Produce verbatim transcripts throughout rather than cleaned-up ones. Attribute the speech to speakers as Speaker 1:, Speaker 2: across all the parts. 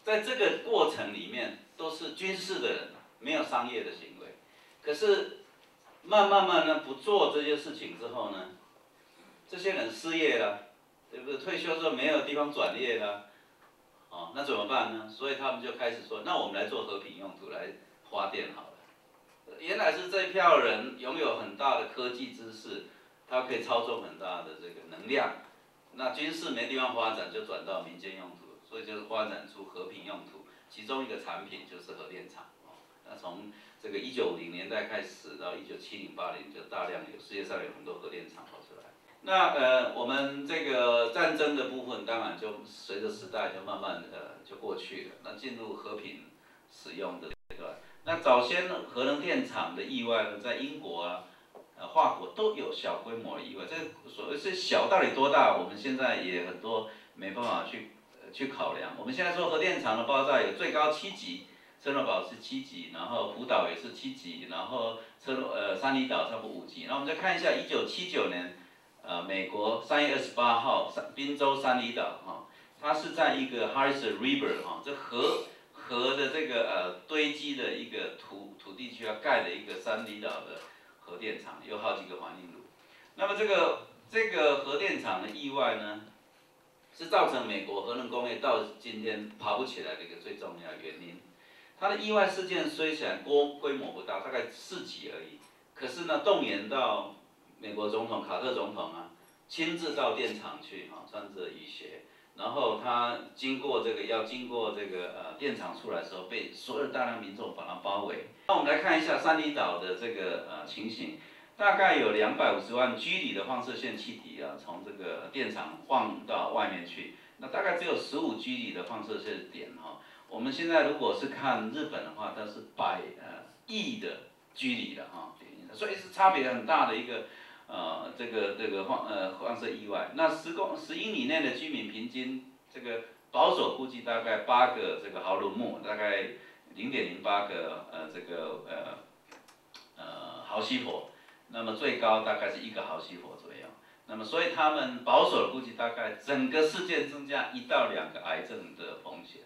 Speaker 1: 在这个过程里面都是军事的人，没有商业的行为。可是慢慢慢呢，不做这些事情之后呢，这些人失业了，对不对？退休之后没有地方转业了，哦，那怎么办呢？所以他们就开始说，那我们来做和平用途，来发电好了。原来是这一票人拥有很大的科技知识，他可以操纵很大的这个能量。那军事没地方发展，就转到民间用途，所以就发展出和平用途。其中一个产品就是核电厂。那从这个一九五零年代开始到一九七零八零，就大量有世界上有很多核电厂跑出来。那呃，我们这个战争的部分，当然就随着时代就慢慢的就过去了。那进入和平使用的阶段。那早先核能电厂的意外呢，在英国啊、呃法国都有小规模的意外。这个所谓是小到底多大，我们现在也很多没办法去呃去考量。我们现在说核电厂的爆炸有最高七级。车诺堡是七级，然后福岛也是七级，然后车诺呃三里岛差不多五级。那我们再看一下一九七九年，呃美国三月二十八号，宾州三里岛哈、哦，它是在一个 Harrison River 哈、哦，这河河的这个呃堆积的一个土土地区要盖的一个三里岛的核电厂，有好几个反应炉。那么这个这个核电厂的意外呢，是造成美国核能工业到今天爬不起来的一个最重要的原因。它的意外事件虽然规规模不大，大概四级而已，可是呢，动员到美国总统卡特总统啊，亲自到电厂去哈、啊，穿着雨鞋，然后他经过这个要经过这个呃电厂出来的时候，被所有大量民众把它包围。那我们来看一下三里岛的这个呃情形，大概有两百五十万居里的放射性气体啊，从这个电厂放到外面去，那大概只有十五居里的放射性点哈。我们现在如果是看日本的话，它是百呃亿的居里的哈，所以是差别很大的一个呃这个这个放呃放射意外。那十公十英里内的居民平均这个保守估计大概八个这个毫鲁姆，大概零点零八个呃这个呃呃毫西弗，那么最高大概是一个毫西弗左右。那么所以他们保守的估计大概整个事件增加一到两个癌症的风险。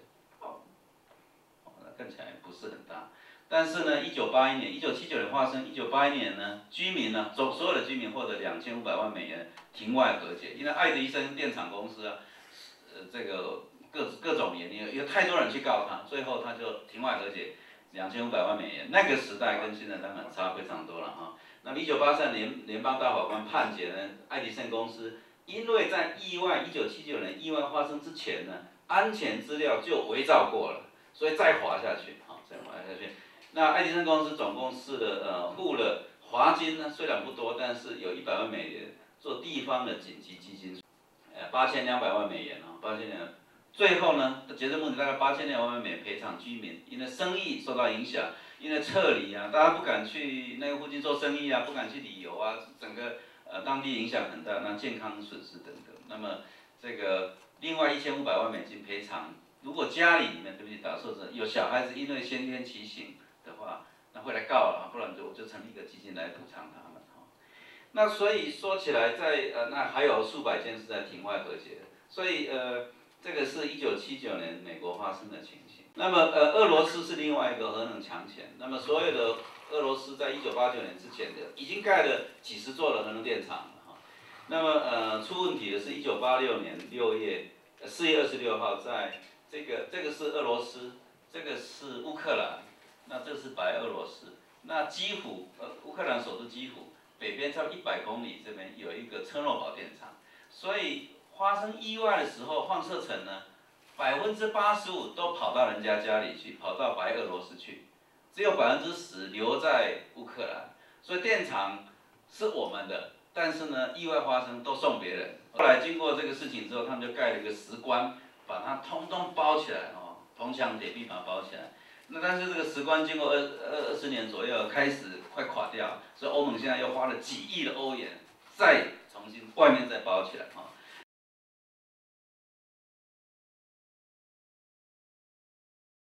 Speaker 1: 看起来不是很大，但是呢，一九八一年，一九七九年发生，一九八一年呢，居民呢，总所有的居民获得两千五百万美元庭外和解，因为爱迪生电厂公司啊，呃，这个各各种原因，有太多人去告他，最后他就庭外和解两千五百万美元。那个时代跟现在当然差非常多了哈。那一九八三年联邦大法官判决呢，爱迪生公司因为在意外一九七九年意外发生之前呢，安全资料就伪造过了。所以再滑下去，好，再滑下去。那爱迪生公司总共是了呃付了华金呢，虽然不多，但是有一百万美元做地方的紧急基金，呃八千两百万美元啊，八千两。最后呢，截至目前大概八千两百万美元赔偿居民，因为生意受到影响，因为撤离啊，大家不敢去那个附近做生意啊，不敢去旅游啊，整个呃当地影响很大，那健康损失等等。那么这个另外一千五百万美金赔偿。如果家里里面对不起打受者有小孩子因为先天畸形的话，那会来告了，不然就我就成立一个基金来补偿他们哈。那所以说起来在，在呃那还有数百件是在庭外和解的，所以呃这个是一九七九年美国发生的情形。那么呃俄罗斯是另外一个核能强权，那么所有的俄罗斯在一九八九年之前的已经盖了几十座的核能电厂了哈。那么呃出问题的是一九八六年六月四月二十六号在。这个这个是俄罗斯，这个是乌克兰，那这是白俄罗斯。那基辅，呃，乌克兰首都基辅北边差不多一百公里这边有一个车诺堡电厂，所以发生意外的时候，放射层呢，百分之八十五都跑到人家家里去，跑到白俄罗斯去，只有百分之十留在乌克兰。所以电厂是我们的，但是呢，意外发生都送别人。后来经过这个事情之后，他们就盖了一个石棺。把它通通包起来哦，铜墙铁壁把它包起来。那但是这个石棺经过二二二十年左右，开始快垮掉，所以欧盟现在又花了几亿的欧元，再重新外面再包起来哈。